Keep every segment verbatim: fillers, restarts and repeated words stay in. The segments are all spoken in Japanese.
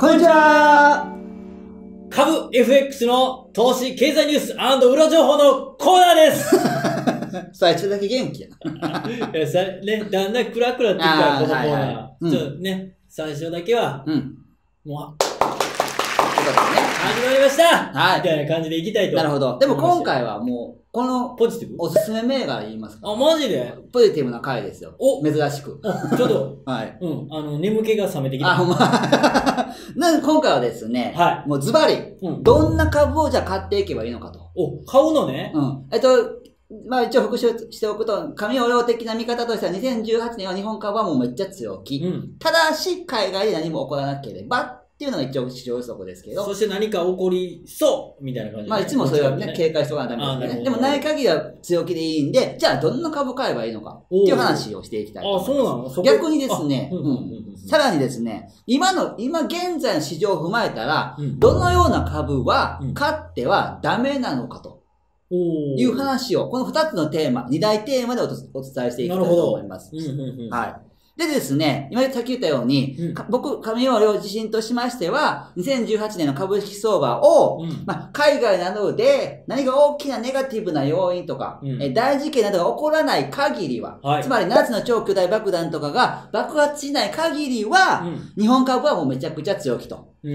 こんにちは。 株 エフエックス の投資経済ニュース&裏情報のコーナーです最初だけ元気やな。 いやさね、だんだんクラクラってきたらこのコーナー。 はいはいうん、 ちょっとね、最初だけは、 うん。 もう、 よかったね。 始まりました、 はい、 みたいな感じでいきたいと。 なるほど。でも今回はもう、このポジティブおすすめ銘柄言いますか。 あ、マジでポジティブな回ですよ。 お珍しく。 ちょっと、 はい。 うん、あの、眠気が覚めてきた。 あ、ほんま。なんで今回はですね、 はい。 もうズバリ、 うん、 どんな株をじゃあ買っていけばいいのかと。 お、買うのね。 うん。えっと、まあ一応復習しておくと、神尾量的な見方としてはにせんじゅうはちねんは日本株はもうめっちゃ強気。うん、ただし、海外で何も起こらなければっていうのが一応市場予測ですけど。 そして何か起こりそうみたいな感じで、 まあいつもそれはね、警戒しとかないとダメですね。でもない限りは強気でいいんで、じゃあどんな株買えばいいのかっていう話をしていきたいと思います。 あ、そうなの？そ逆にですね、さらにですね、今の、今現在の市場を踏まえたら、うん、どのような株は買ってはダメなのかと。いう話を、このふたつのテーマ、に大テーマでお伝えしていきたいと思います。はい。でですね、今さっき言ったように、うん、僕、上尾量自身としましては、にせんじゅうはちねんの株式相場を、うん、まあ、海外などで何か大きなネガティブな要因とか、うん、え大事件などが起こらない限りは、はい、つまり夏の超巨大爆弾とかが爆発しない限りは、うん、日本株はもうめちゃくちゃ強気と、うん、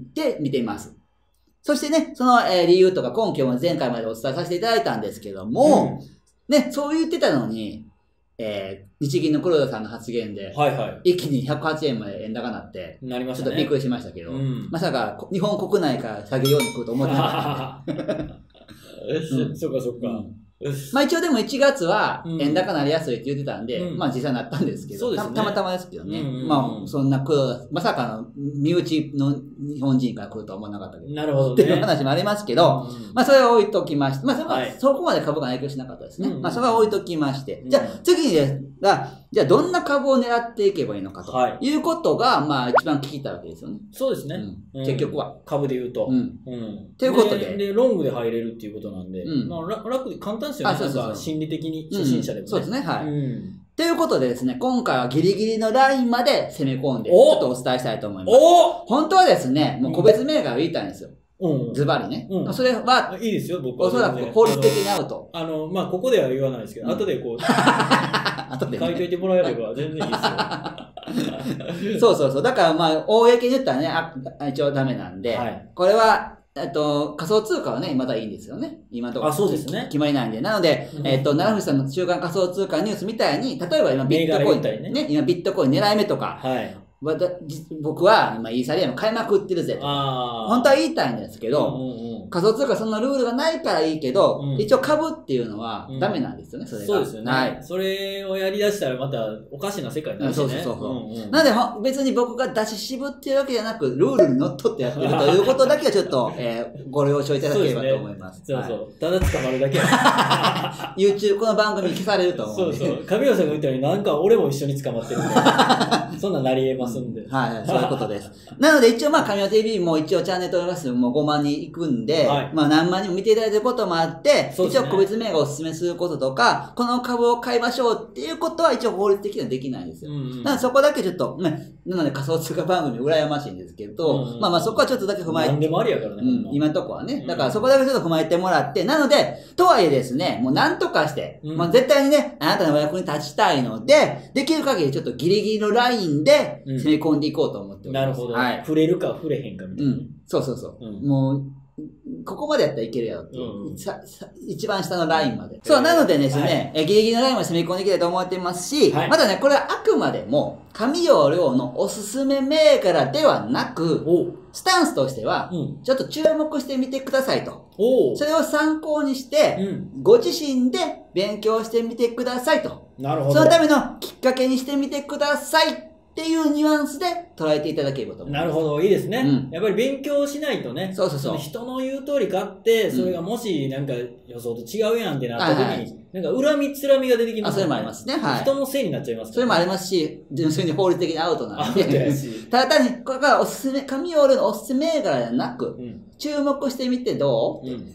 で見ています。そしてね、その、えー、理由とか根拠も前回までお伝えさせていただいたんですけども、うん、ね、そう言ってたのに、えー、日銀の黒田さんの発言で、はいはい、一気にひゃくはちえんまで円高になって、なりましたね、ちょっとびっくりしましたけど、うん、まさか日本国内から下げように来ると思ってなかったんで。 うん、そっかそっか。うんまあ一応でもいちがつは円高なりやすいって言ってたんで、うん、まあ実際なったんですけど、ね、た, たまたまですけどね。うんうんうん、まあそんな黒田、まさかの身内の日本人から来るとは思わなかったけど。 なるほどね。 っていう話もありますけど、うん、まあそれは置いときまして、まあそれは、はい、そこまで株価が影響しなかったですね。うんうん、まあそれは置いときまして、うん、じゃあ次にですが、じゃあどんな株を狙っていけばいいのかということが、まあ一番聞きたいわけですよね。 そうですね。 うん、結局は。 株で言うと。 うんうん、ということで。 で、ロングで入れるっていうことなんで、うん、まあ楽で簡単ですよね。そうそうそう、心理的に初心者でも、ねうん、そうですね。はい。うんということでですね、今回はギリギリのラインまで攻め込んで、ちょっとお伝えしたいと思います。お本当はですね、もう個別銘柄を言いたいんですよ。うん、ズバリね。うん、それは、 いいですよ、僕は。 おそらく法律的にアウト。 あの、まあ、ここでは言わないですけど、うん、後でこう、後で、ね、書いといてもらえれば全然いいですよ。 そうそうそう。だからまあ、公に言ったらね、あ一応ダメなんで、はい、これは、えっと、仮想通貨はね、まだいいんですよね。今のところ。 あ、そうですね。 決まりないんで。なので、うん、えっと、奈良藤さんの週間仮想通貨ニュースみたいに、例えば今ビットコイン、ね、ね、今ビットコイン狙い目とか、はい、僕は今イーサリアム買いまくってるぜと。本当は言いたいんですけど、うんうんうん、仮想通貨そんなルールがないからいいけど、うん、一応株っていうのはダメなんですよね、それが。 そうですよね。はい。それをやり出したらまたおかしな世界になるしね。そうそうそう。うんうん、 なので別に僕が出し渋っていうわけじゃなく、ルールにのっとってやってるということだけはちょっと、えー、ご了承いただければと思います。 そうですね。そうそう。はい、ただ捕まるだけ。 YouTube、この番組消されると思うんで。 そうそう。神尾さんが言ったようになんか俺も一緒に捕まってるんで。そんななり得ますんで。 うん、はい、はい、そういうことです。なので一応まあ、神尾 ティーブイ も一応チャンネル登録数もごまんにんいくんで、はい、まあ何万人も見ていただいてることもあって、ね、一応個別銘柄をお勧めすることとか、この株を買いましょうっていうことは一応法律的にはできないんですよ。うんうん、なのでそこだけちょっと、ね、なので仮想通貨番組羨ましいんですけど、うんうん、まあまあそこはちょっとだけ踏まえて。 何でもありやからね。 うん、今のとこはね。だからそこだけちょっと踏まえてもらって、なので、とはいえですね、もう何とかして、うん、まあ絶対にね、あなたのお役に立ちたいので、できる限りちょっとギリギリのラインで攻め込んでいこうと思っております。 なるほど。はい。触れるか触れへんかみたいな。うん。 そうそうそう。うん、もう、ここまでやったらいけるやろっていう、うん、ささ一番下のラインまで。そう、なのでですね、はい、えギリギリのラインまで攻め込んでいきたいと思っていますし、はい、まだね、これはあくまでも、神尾量のおすすめ銘柄ではなく、スタンスとしては、うん、ちょっと注目してみてくださいと。それを参考にして、うん、ご自身で勉強してみてくださいと。なるほど。そのためのきっかけにしてみてください。っていうニュアンスで捉えていただければと思います。 なるほど、いいですね。うん、やっぱり勉強しないとね、 そうそうそう。 人の言う通り買って、それがもしなんか予想と違うやんってなった時に、はいはい、なんか恨みつらみが出てきます、ね。 あ、それもありますね。はい。 人のせいになっちゃいますから、ね。 それもありますし、純粋に法律的にアウトなんで。ただ単に、これからおすすめ、神尾のおすすめ銘柄じゃなく、うん、注目してみてどう、うん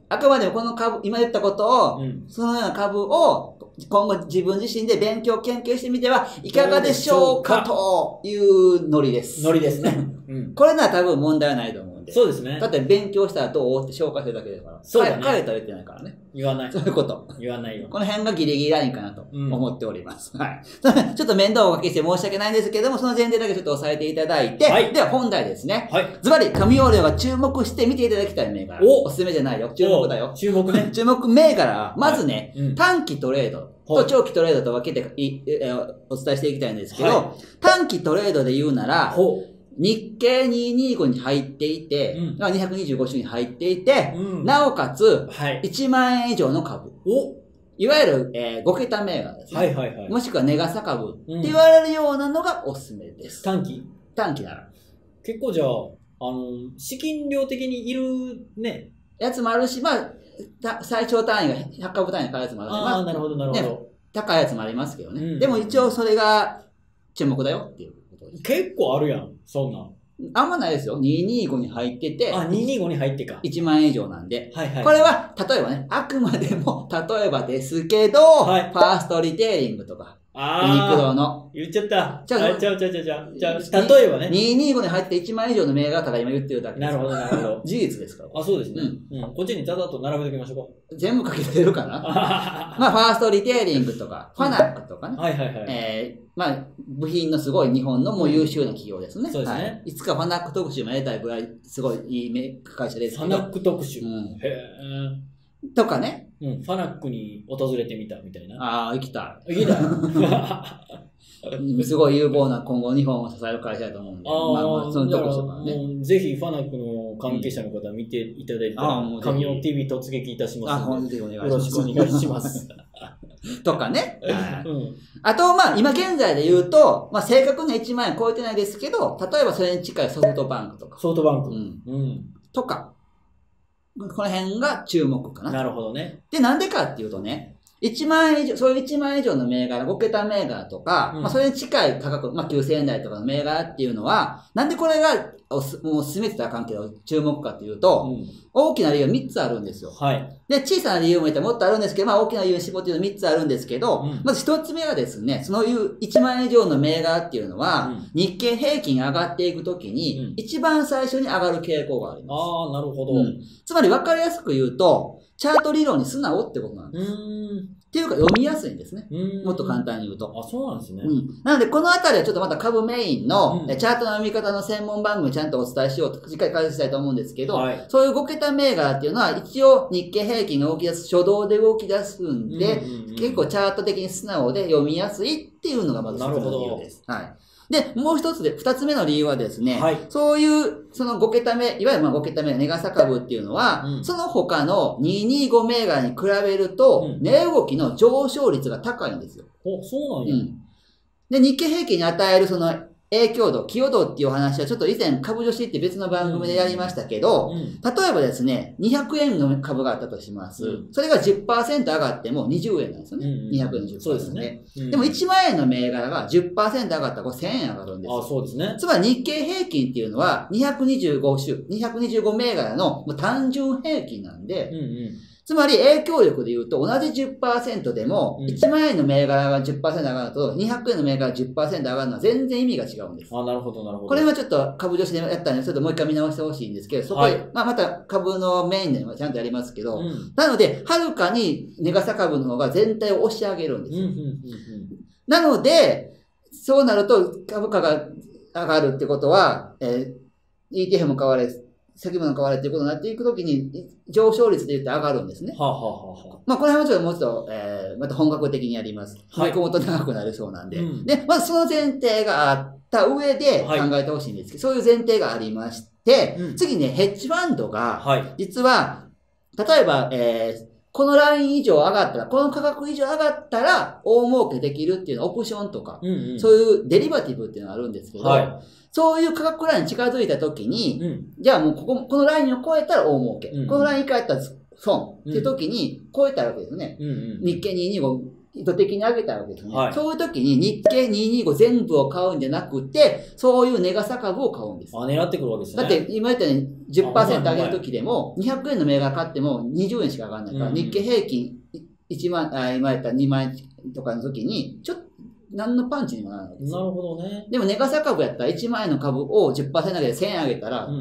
あくまでもこの株、今言ったことを、うん、そのような株を今後自分自身で勉強研究してみてはいかがでしょうかというノリです。 ノリですね。 うん、これなら多分問題はないと思うんで。 そうですね。 だって勉強したらどうって紹介するだけだから。 そうだね。 書いたら言ってないからね。 言わない。 そういうこと。 言わないよ。 この辺がギリギリラインかなと思っております。うん、はい。ちょっと面倒をおかけして申し訳ないんですけども、その前提だけちょっと押さえていただいて、はい、では本題ですね。はい。ズバリ、神尾寮が注目して見ていただきたい銘柄。おおすすめじゃないよ。注目だよ。 注目ね。 注目銘柄は、まずね、はいうん、短期トレード。と長期トレードと分けていえお伝えしていきたいんですけど、はい、短期トレードで言うなら、日経にひゃくにじゅうごに入っていて、うん、にひゃくにじゅうご種に入っていて、うん、なおかつ、はい、いちまんえん以上の株。おいわゆる、えー、ご桁銘柄ですね、はいはいはい。もしくは値傘株って言われるようなのがおすすめです。 短期短期なら。 結構じゃあ、あの、資金量的にいるね。 やつもあるし、まあ、最長単位がひゃく株単位で買うやつもあるし、 ああ、なるほど、なるほど、ね。 高いやつもありますけどね。うん、でも一応それが注目だよっていうことです。 結構あるやん、そんなん。 あんまないですよ。にひゃくにじゅうごに入ってて。 あ、にひゃくにじゅうごに入ってか。 いちまんえん以上なんで。はいはい。これは、例えばね、あくまでも、例えばですけど、はい、ファーストリテイリングとか。 あユニクロの。 言っちゃった。ちゃうちゃうちゃうちゃうちゃう。じゃあ、例えばね。 にひゃくにじゅうごに入っていちまん以上の銘柄とか今言ってるだけです。 なるほど、なるほど。 事実ですから。 あ、そうですね。うん。こっちにざざっと並べておきましょうか。全部書き出せるかなまあ、ファーストリテイリングとか、ファナックとかね。はいはいはい。えー、まあ、部品のすごい日本のもう優秀な企業ですね。 そうですね。 はい。いつかファナック特集もやりたいぐらい、すごいいい会社ですけど。 ファナック特集。うん。へー。とかね。 うん、ファナックに訪れてみたみたいな。 ああ、行きたい。行きたい。すごい有望な今後日本を支える会社だと思うんで。ああ、まあ、そのとこそかね。 ぜひファナックの関係者の方見ていただいて、神尾 ティービー 突撃いたしますので。 あ、本当にお願いします。 よろしくお願いします。 とかね。うん、あと、まあ、今現在で言うと、まあ、正確にいちまんえん超えてないですけど、例えばそれに近いソフトバンクとか。 ソフトバンク。 うん。うん、とか。この辺が注目かな。 なるほどね。 で、なんでかっていうとね、いちまんえん以上、そういういちまんえん以上の銘柄、ご桁銘柄とか、うん、まあそれに近い価格、まあきゅうせんえん台とかの銘柄っていうのは、なんでこれがおすもう進めてたらあかんけど注目かっていうと、うん、大きな理由はみっつあるんですよ。はい。で、小さな理由もいたらもっとあるんですけど、まあ大きな理由に絞っていうのみっつあるんですけど、うん、まずひとつめはですね、そのいういちまんえん以上の銘柄っていうのは、うん、日経平均上がっていくときに、うん、一番最初に上がる傾向があります。 ああ、なるほど。 うん、つまり分かりやすく言うと、チャート理論に素直ってことなんです。うーんっていうか読みやすいんですね。もっと簡単に言うと。 あ、そうなんですね。 うん。なので、このあたりはちょっとまた株メインの、うん、チャートの読み方の専門番組ちゃんとお伝えしようと、しっかり解説したいと思うんですけど、はい、そういうご桁銘柄っていうのは、一応日経平均が動き出す、初動で動き出すんで、うんうんうん、結構チャート的に素直で読みやすいっていうのがまず一つの理由です。はい。で、もう一つで、二つ目の理由はですね、はい、そういう、そのご桁目、いわゆるまあご桁目の値傘株っていうのは、うん、その他のにひゃくにじゅうご銘柄に比べると、うん、値動きの上昇率が高いんですよ。 お、そうなんや。うん。 で、日経平均に与えるその影響度、寄与度っていうお話はちょっと以前株女子って別の番組でやりましたけど、うんうん、例えばですね、にひゃくえんの株があったとします。うん、それが じゅっパーセント 上がってもにじゅうえんなんですよね。うんうん、にひゃくえんの じゅっパーセント そうですね。うん、でもいちまんえんの銘柄が じゅっパーセント 上がったらこれせんえん上がるんですよ。 あ、そうですね。 つまり日経平均っていうのはにひゃくにじゅうご種、にひゃくにじゅうご銘柄の単純平均なんで、うんうん、つまり影響力で言うと同じ じゅっパーセント でも、いちまんえんの銘柄が じゅっパーセント 上がるとにひゃくえんの銘柄が じゅっパーセント 上がるのは全然意味が違うんです。 あ、なるほど、なるほど。 これはちょっと株女子でやったんで、ちょっともう一回見直してほしいんですけど、そこで、はい、まあまた株のメインではちゃんとやりますけど、うん、なので、はるかに値傘株の方が全体を押し上げるんですよ。うんうんうんうん、なので、そうなると株価が上がるってことは、えー、イーティーエフ も買われ、先物買われっていうことになっていくときに、上昇率で言って上がるんですね。はあはあはあ、まあ、この辺はちょっともうちょっと、えー、また本格的にやります。はい。込むと長くなりそうなんで。うん、で、まずその前提があった上で考えてほしいんですけど、はい、そういう前提がありまして、うん、次ね、ヘッジファンドが、実は、例えば、えー、このライン以上上がったら、この価格以上上がったら、大儲けできるっていうのオプションとか、うんうん、そういうデリバティブっていうのがあるんですけど、はい、そういう価格ラインに近づいたときに、うん、じゃあもうここ、このラインを超えたら大儲け。うん、このライン以下やったら損っていうときに超えたわけですね。うんうん、日経にひゃくにじゅうご意図的に上げたわけですね。 はい、 そういう時に日経にひゃくにじゅうご全部を買うんじゃなくて、そういう値傘株を買うんです。 あ、狙ってくるわけですね。 だって今言ったように じゅっパーセント 上げる時でも、にひゃくえんの銘柄買ってもにじゅうえんしか上がらないから、うん、日経平均いちまん、あ、今言ったにまんえんとかの時に、ちょっと、何のパンチにもならないわけですよ。 なるほどね。 でも、値傘株やったらいちまんえんの株を じゅっパーセント 上げてせんえん上げたら、うん、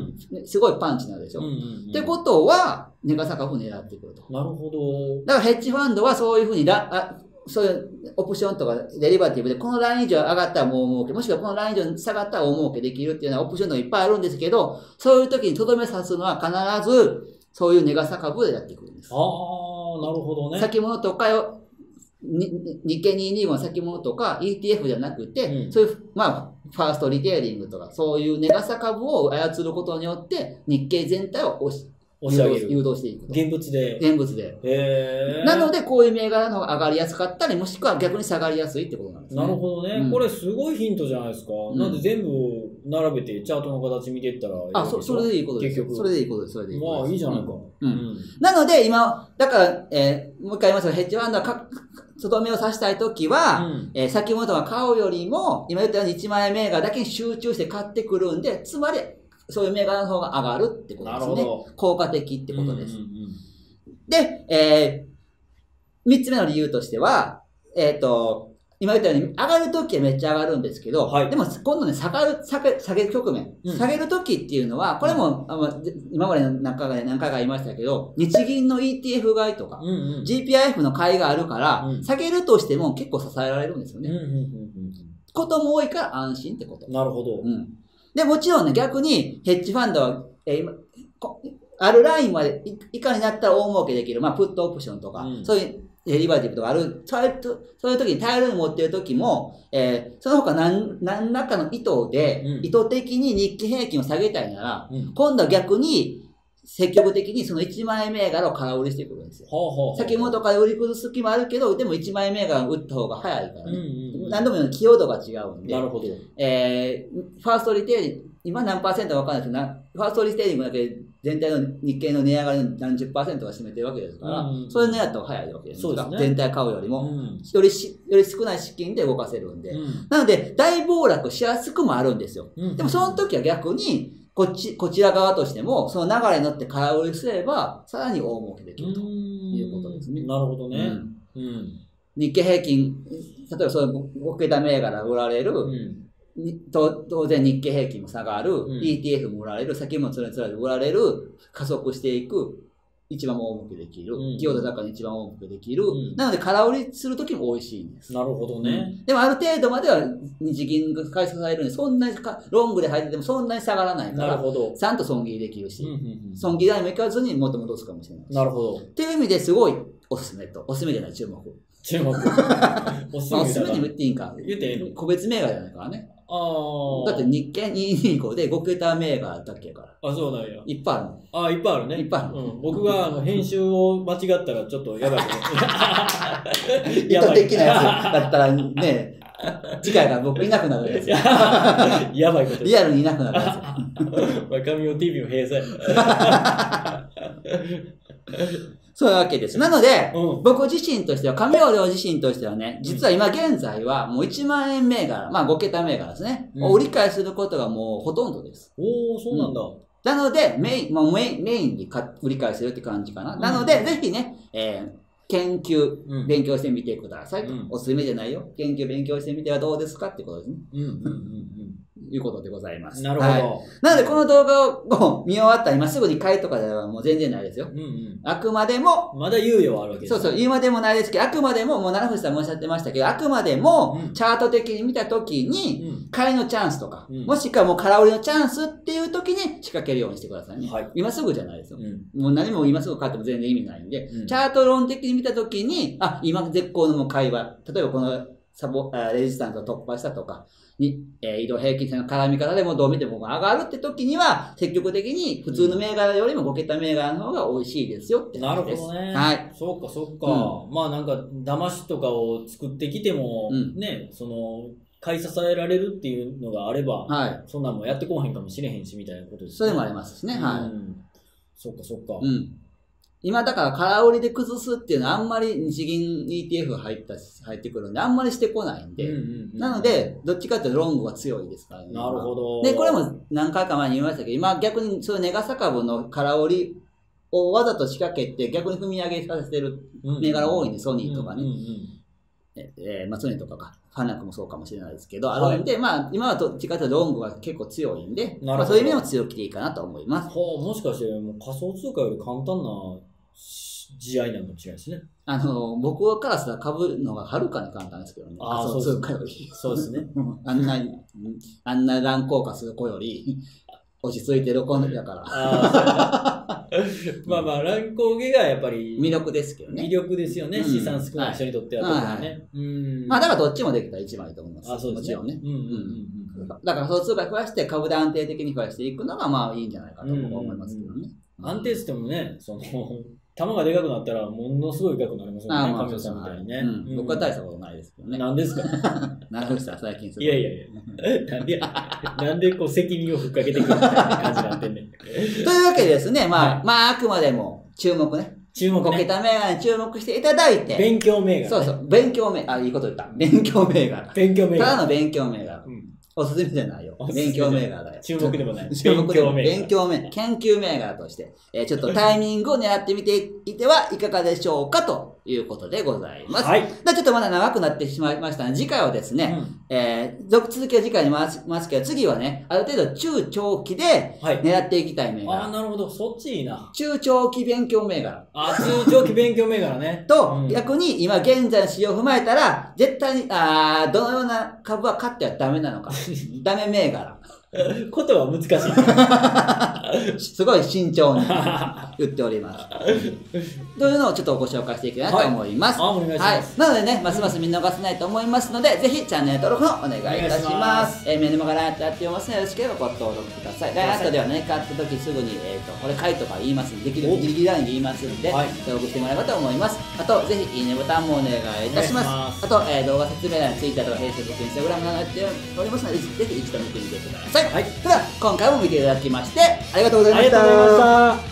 すごいパンチになるでしょ。うんうんうん、ってことは、値傘株を狙ってくると。 なるほど。 だからヘッジファンドはそういうふうにラ、あそういうオプションとかデリバティブで、このライン以上上がったらもう儲け、もしくはこのライン以上下がったら大儲けできるっていうようなオプションがいっぱいあるんですけど、そういう時にとどめさすのは必ず、そういう値傘株でやってくるんです。 ああ、なるほどね。 先物とかよ、日経にひゃくにじゅうごの先物とか イーティーエフ じゃなくて、うん、そういう、まあ、ファーストリテイリングとか、そういう値傘株を操ることによって、日経全体を押し、 押し上げる。 誘導していくと。 現物で。 現物で。 へー。 なので、こういう銘柄の方が上がりやすかったり、もしくは逆に下がりやすいってことなんですね。 なるほどね。うん、これすごいヒントじゃないですか。うん、なんで全部並べてチャートの形見ていったらいいあ、そ、それでいいことです。 結局。 それでいいことです。それでいいことです。 まあ、いいじゃないか。 うん。うん、なので、今、だから、えー、もう一回言いますけど、ヘッジファンドはか、とどめを刺したいときは、うん、えー、先物とか買うよりも、今言ったようにいちまんえん銘柄だけに集中して買ってくるんで、つまり、そういう銘柄の方が上がるってことですね。効果的ってことです。うんうんうん、で、えー、三つ目の理由としては、えっと、今言ったように上がるときはめっちゃ上がるんですけど、はい、でも今度ね、下がる、下げ、下げる局面。うん、下げるときっていうのは、これも、うん、今まで何回か何回か言いましたけど、日銀の イーティーエフ 買いとか、うんうん、ジーピーアイエフ の買いがあるから、うん、下げるとしても結構支えられるんですよね。うんうんうんうん、ことも多いから安心ってこと。 なるほど。 うんで、もちろんね、逆に、ヘッジファンドは、えー、今、あるラインまで以下になったら大儲けできる。まあ、プットオプションとか、うん、そういうデリバティブとかある。そういう、そういう時に大量に持っている時も、えー、その他何、何らかの意図で、うん、意図的に日経平均を下げたいなら、うん、今度は逆に、積極的にそのいちまんえん銘柄を空売りしてくるんですよ。ほうほうほう先物から売り崩す気もあるけど、でもいちまんえん銘柄を売った方が早いからね。うんうんうん、何度も言うように寄与度が違うんで。 なるほど。 えー、ファーストリテイリング、今何パーセントか分からないですけど、ファーストリテイリングだけ全体の日経の値上がりの何十パーセントが占めてるわけですから、うんうん、それ狙った方が早いわけですから、ね、全体買うよりも、うん、よりし、より少ない資金で動かせるんで。うん、なので、大暴落しやすくもあるんですよ。うんうん、でもその時は逆に、こっち、こちら側としても、その流れに乗って空売りすれば、さらに大儲けできるということですね。 なるほどね。 うんうん、日経平均、例えばそういうごけた銘柄売られる、うん当然日経平均も下がる、うん、イーティーエフ も売られる、先もつらつらで売られる、加速していく、一番大儲けできる、寄与度高に一番大儲けできる、うん、なので空売りするときも美味しいんです。 なるほどね。 うん、でもある程度までは日銀が開催されるんで、そんなにロングで入っててもそんなに下がらないから、ちゃんと損切りできるし、うんうんうん、損切り代もいかずにもっと戻すかもしれないし。 なるほど。 っていう意味ですごいおすすめと、おすすめじゃない、注目。 注目。 おすすめ。おすすめに言っていいんか。 言っていいの？ 個別銘柄じゃないからね。 あだって日経にひゃくにじゅうごでごけた銘柄だっけやから。 あ、そうなんや。 いっぱいあるの。 あ、いっぱいあるね。 いっぱいある。 うん、僕があの編集を間違ったらちょっとやばいこと。 意図的なやつだったらね、次回から僕いなくなるやつ。 やばいこと。 リアルにいなくなるやつ。若みを ティービー も閉鎖。 そういうわけです。なので、うん、僕自身としては、上尾亮自身としてはね、実は今現在はもういちまんえん銘柄、まあごけた銘柄ですね、うん、を売り買いすることがもうほとんどです。 おー、そうなんだ。うん、 なので、メイン、もうメイン、メインに売り買いするって感じかな。なので、ぜひね、えー、研究、勉強してみてくださいと、うん。おすすめじゃないよ。研究、勉強してみてはどうですかってことですね。うんうんうんうんいうことでございます。 なるほど。はい、 なので、この動画を見終わったら、今すぐに買いとかではもう全然ないですよ。うんうん、あくまでも、 まだ猶予はあるわけですね。 そうそう、言うまでもないですけど、あくまでも、もう、七藤さんもおっしゃってましたけど、あくまでも、チャート的に見たときに、うん、買いのチャンスとか、うん、もしくはもう空売りのチャンスっていうときに仕掛けるようにしてくださいね。はい、今すぐじゃないですよ。うん、もう何も今すぐ買っても全然意味ないんで、うん、チャート論的に見たときに、あ、今絶好のもう買いは、例えばこの、サボ、レジスタンスを突破したとか、に、えー、移動平均線の絡み方でもどう見ても上がるって時には、積極的に普通の銘柄よりもごけた銘柄の方が美味しいですよって感じです。 なるほどね。 はい。 そうか、そうか。うん、まあなんか、騙しとかを作ってきても、うん、ね、その、買い支えられるっていうのがあれば、はい、そんなんもやってこうへんかもしれへんし、みたいなことですね。 それもありますしね。はい。 うん、そっか、そっか。 うん。 今だから空売りで崩すっていうのはあんまり日銀 イーティーエフ 入った入ってくるんであんまりしてこないんで、うんうんうん、なのでどっちかっていうとロングは強いですからね。 なるほど。 でこれも何回か前に言いましたけど、今逆にそういう値傘株の空売りをわざと仕掛けて逆に踏み上げさせてる銘柄多いんで、ソニーとかね、うんうんうん、えー、まあソニーとかかファナックもそうかもしれないですけど、あるんで、はい、まあ今はどっちかというとロングは結構強いんで、まあ、そういう意味でも強気でいいかなと思います。 はあ、もしかしてもう仮想通貨より簡単な試合なのかもしれないですね。 あの、僕からしたら株るのがはるかに簡単ですけどね。 ああ、そう通貨より。 そうですね。 あんな、あんな乱高下する子より、落ち着いてる子だから。あまあまあ、乱高下がやっぱり魅力ですけどね。 魅力ですよね。うん、資産少ない人にとっては特にね。 うん。まあだからどっちもできたら一番いいと思います。 あ、そうですね。 もちろんね。うんうんうん。だから、そう通貨増やして、株で安定的に増やしていくのがまあいいんじゃないかと僕は思いますけどね。 安定してもね、その、玉がでかくなったらものすごいでかくなりますよね。神尾さんみたいにね。 僕は大したことないですけどね。 何ですか何ですか最近する。 いやいやいや。なんで、なんでこう責任をふっかけてくるみたいな感じになってんねん。というわけでですね、まあ、まああくまでも注目ね。 注目ね。 こけた銘柄に注目していただいて。 勉強銘柄。 そうそう。勉強銘柄。あ、いいこと言った。勉強銘柄。 勉強銘柄。 ただの勉強銘柄。おすすめじゃないよ。勉強銘柄だよ。 注目でもない。 注目でも勉強銘柄。研究銘柄として、えー、ちょっとタイミングを狙ってみていてはいかがでしょうかということでございます。はい。ちょっとまだ長くなってしまいましたので、次回はですね、うん、えー、続きは次回に回しますけど、次はね、ある程度中長期で狙っていきたい銘柄。 はい、ああ、なるほど。そっちいいな。 中長期勉強銘柄。 あ、中長期勉強銘柄ね。 と、うん、逆に今現在の市場を踏まえたら、絶対に、あー、どのような株は買ってはダメなのか。ダメ銘柄。 ことは難しい。 すごい慎重に言っております。というのをちょっとご紹介していきたいなと思います。 はい、お願いします。 はい。なのでね、ますます見逃せないと思いますので、ぜひチャンネル登録のお願いいたします。えー、メルマガライトやっておりますので、よろしければご登録ください。ライトではね、買った時すぐに、えっと、これ買いとか言いますんで、できるギリギリラインで言いますんで、はい、登録してもらえばと思います。あと、ぜひいいねボタンもお願いいたします。ますあと、えー、動画説明欄に Twitter とか Facebook、Instagram などやっておりますので、ぜひ一度見てみてください。はい。では、今回も見ていただきましてありがとうございました。 ありがとうございました。